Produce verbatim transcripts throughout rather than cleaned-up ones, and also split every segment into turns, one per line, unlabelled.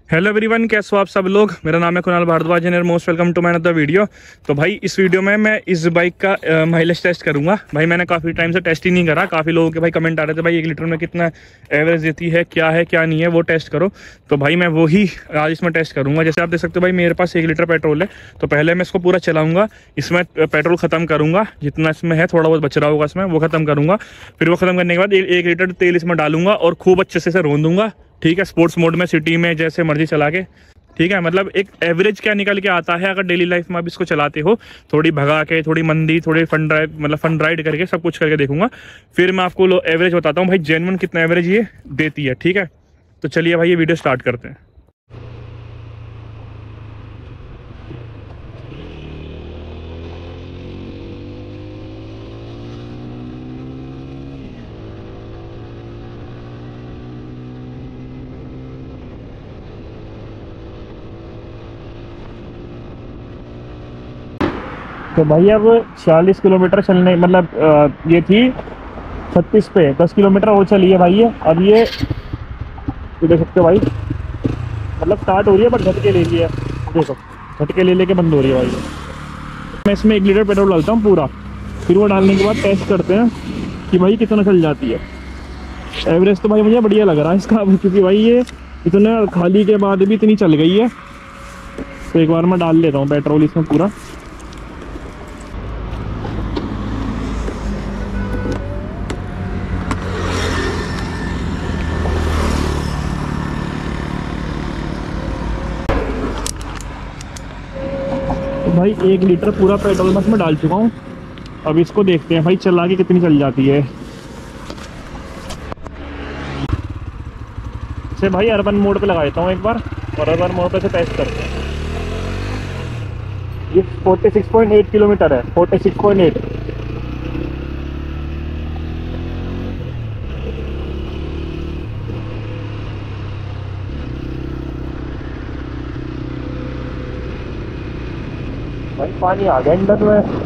Hello everyone, कैसे हो आप सब लोग। मेरा नाम है Kunal Bhardwaj and most welcome to my another video. तो भाई इस वीडियो में मैं इस बाइक का माइलेज टेस्ट करूंगा। भाई मैंने काफ़ी टाइम से टेस्ट ही नहीं करा। काफ़ी लोगों के भाई कमेंट आ रहे थे भाई एक लीटर में कितना एवरेज देती है, क्या है क्या नहीं है, वो टेस्ट करो। तो भाई मैं वही आज इसमें टेस्ट करूँगा। जैसे आप देख सकते हो भाई मेरे पास एक लीटर पेट्रोल है। तो पहले मैं इसको पूरा चलाऊँगा, इसमें पेट्रोल ख़त्म करूँगा, जितना इसमें है थोड़ा बहुत बच रहा होगा इसमें वो ख़त्म करूँगा। फिर वो ख़त्म करने के बाद एक लीटर तेल इसमें डालूंगा और खूब अच्छे से रोन दूंगा। ठीक है, स्पोर्ट्स मोड में, सिटी में, जैसे मर्जी चला के। ठीक है, मतलब एक एवरेज क्या निकल के आता है अगर डेली लाइफ में आप इसको चलाते हो, थोड़ी भगा के, थोड़ी मंदी, थोड़ी फन ड्राइव, मतलब फन राइड करके सब कुछ करके देखूंगा। फिर मैं आपको एवरेज बताता हूँ भाई जेन्युइन कितना एवरेज ये देती है। ठीक है, तो चलिए भाई ये वीडियो स्टार्ट करते हैं। तो भाई अब चालीस किलोमीटर चलने, मतलब ये थी छत्तीस पे, दस किलोमीटर वो चली है भाई ये। अब ये देख सकते हो भाई, मतलब स्टार्ट हो रही है बट झटके ले रही है। देखो झटके ले लेके बंद हो रही है भाई। मैं इसमें एक लीटर पेट्रोल डालता हूँ पूरा, फिर वो डालने के बाद टेस्ट करते हैं कि भाई कितना चल जाती है। एवरेज तो भाई मुझे बढ़िया लग रहा है इसका, क्योंकि भाई ये इतना खाली के बाद भी इतनी चल गई है। तो एक बार मैं डाल लेता हूँ पेट्रोल इसमें पूरा। भाई एक लीटर पूरा पेट्रोल मैं इसमें डाल चुका हूँ। अब इसको देखते हैं भाई चला के कितनी चल जाती है। इसे भाई अर्बन मोड पे लगाता हूँ एक बार, और अर्बन मोड पे से टेस्ट करते हैं। ये छियालीस पॉइंट आठ किलोमीटर है, छियालीस पॉइंट आठ। भाई पानी आ गया अंदर में।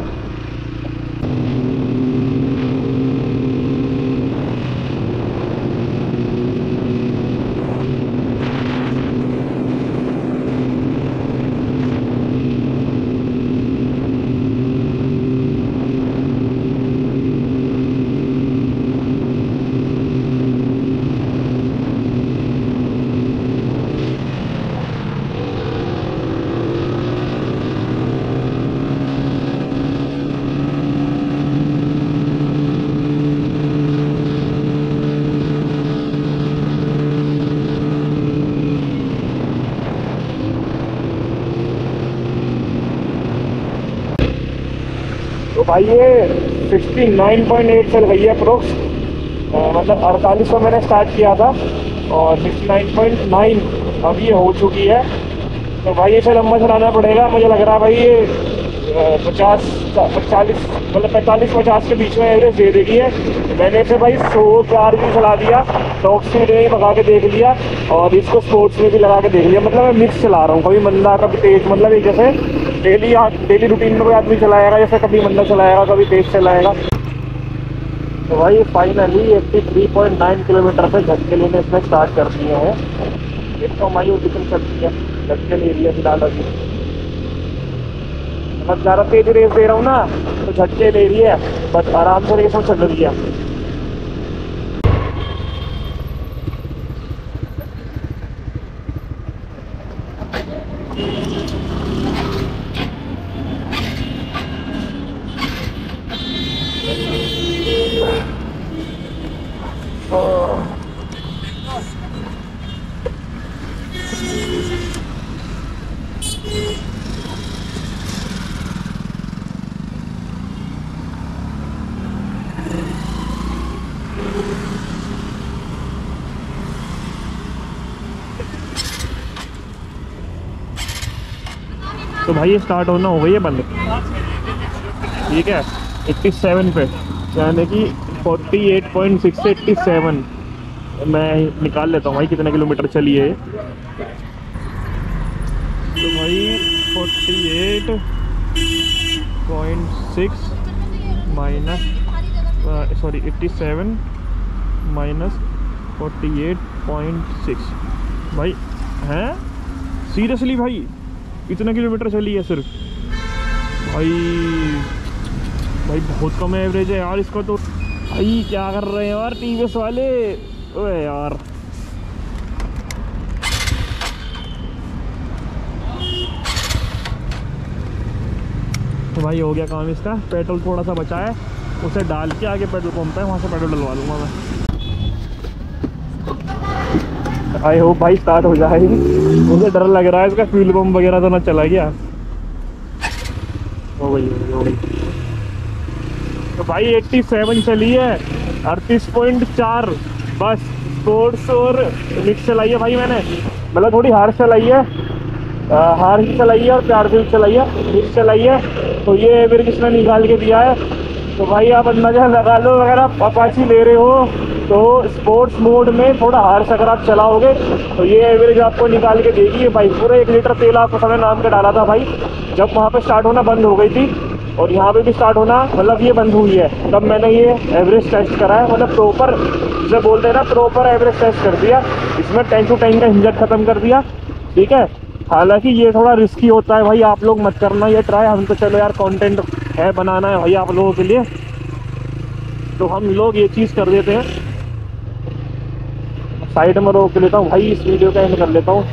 तो भाई ये उनहत्तर पॉइंट आठ चल गई है अप्रोक्स, मतलब अड़तालीस को मैंने स्टार्ट किया था और उनहत्तर पॉइंट नौ अब ये हो चुकी है। तो भाई इसे लंबा चलाना पड़ेगा। मुझे लग रहा है भाई ये पचास पचालीस मतलब पैंतालीस पचास के बीच में एवरेज दे देगी है। मैंने इसे भाई सौ चार भी चला दिया, टॉप स्पीड में भगा के देख लिया और इसको स्पोर्ट्स में भी लगा के देख लिया। मतलब मैं मिक्स चला रहा हूँ, कभी मंदा कभी तेज। मतलब एक जैसे डेली डेली रूटीन में कोई आदमी चलाएगा, जैसे कभी मंदा चलाएगा कभी तेज चलाएगा। तो भाई फाइनली तिरासी पॉइंट नौ किलोमीटर पे झटके लेने इसमें स्टार्ट कर दिए हैं। देखता हूँ भाई वो कितनी चलती है। झटके ले रही है फिलहाल अभी, मतलब ज़्यादा तेज रेस दे रहा हूँ ना तो झटके ले रही है, बस आराम से रेस में चल रही है। तो भाई ये स्टार्ट होना हो गई है बंद। ठीक है, सत्तासी पे, यानी कि अड़तालीस पॉइंट छह से सत्तासी मैं निकाल लेता हूँ भाई कितने किलोमीटर चली है। तो भाई अड़तालीस पॉइंट सिक्स माइनस सॉरी सत्तासी माइनस अड़तालीस पॉइंट सिक्स भाई हैं सीरियसली भाई इतने किलोमीटर चली है सिर्फ। भाई भाई बहुत कम एवरेज है यार इसका तो। भाई क्या कर रहे हैं यार टीवीएस वाले, ओए यार। तो भाई हो गया काम इसका। पेट्रोल थोड़ा सा बचा है, उसे डाल के आगे पेट्रोल पंप है वहाँ से पेट्रोल डलवा लूँगा मैं। आई होप भाई स्टार्ट हो जाएगी। मुझे डर लग रहा है इसका फ्यूल पंप वगैरह तो ना चला गया। हो गई हो गई। तो भाई सत्तासी चली है, अड़तीस पॉइंट चार बस। स्पोर्ट्स और मिक्स चलाई है भाई मैंने, मतलब थोड़ी हार्श चलाई है, हार्श चलाई है और प्यार से चलाई है, मिक्स चलाई है। तो ये एवरेज इसने निकाल के दिया है। तो भाई आप अंदाजा लगा लो, अगर आप अपाची ले रहे हो तो स्पोर्ट्स मोड में थोड़ा हार्श अगर आप चलाओगे तो ये एवरेज आपको निकाल के देगी भाई। पूरा एक लीटर तेल आपको समय नाम के डाला था भाई, जब वहाँ पे स्टार्ट होना बंद हो गई थी और यहाँ पे भी स्टार्ट होना मतलब ये बंद हुई है, तब मैंने ये एवरेज टेस्ट करा है। मतलब प्रॉपर जिसे बोलते हैं ना, प्रॉपर एवरेज टेस्ट कर दिया इसमें। टाइम टू टाइम का इंजन ख़त्म कर दिया, ठीक है। हालांकि ये थोड़ा रिस्की होता है भाई, आप लोग मत करना ये ट्राई। हम तो चलो यार कंटेंट है बनाना है भाई आप लोगों के लिए, तो हम लोग ये चीज़ कर देते हैं। साइड में रोक लेता हूँ भाई, इस वीडियो का एंड कर लेता हूँ।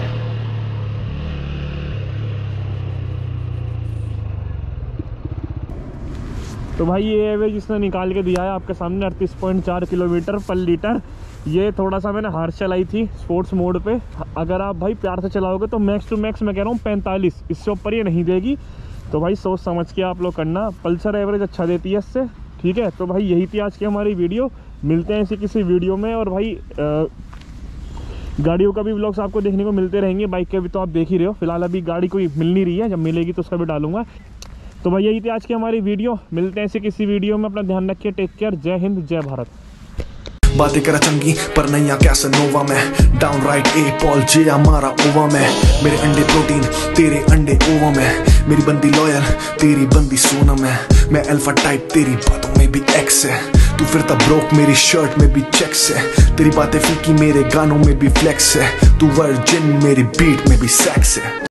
तो भाई ये एवरेज इसने निकाल के दिया है आपके सामने, अड़तीस पॉइंट चार किलोमीटर पर लीटर। ये थोड़ा सा मैंने हार्श चलाई थी स्पोर्ट्स मोड पे। अगर आप भाई प्यार से चलाओगे तो मैक्स टू मैक्स मैं कह रहा हूँ पैंतालीस, इससे ऊपर ये नहीं देगी। तो भाई सोच समझ के आप लोग करना। पल्सर एवरेज अच्छा देती है इससे, ठीक है। तो भाई यही थी आज की हमारी वीडियो, मिलते हैं इसी किसी वीडियो में। और भाई आ, गाड़ियों का भी व्लॉग्स आपको देखने को मिलते रहेंगे, बाइक के भी तो आप देख ही रहे हो। फिलहाल अभी गाड़ी कोई मिल नहीं रही है, जब मिलेगी तो उसका भी डालूंगा। तो भाई यही थी आज की हमारी वीडियो, मिलते हैं इसी किसी वीडियो में। अपना ध्यान रखिए, टेक केयर, जय हिंद जय भारत।
बातें करा चंगी पर नैया कैसे नोवा में, डाउन राइट ए पॉल जे हमारा ओवा में। मेरे अंडे प्रोटीन तेरे अंडे ओवा में, मेरी बंदी लॉयल तेरी बंदी सोनम है। मैं अल्फा टाइप तेरी बातों में भी एक्स है, तू फिरता ब्रोक मेरी शर्ट में भी चेक्स है। तेरी बातें फीकी मेरे गानों में भी फ्लेक्स है, तू वर्जिन मेरी बीट में भी सेक्स है।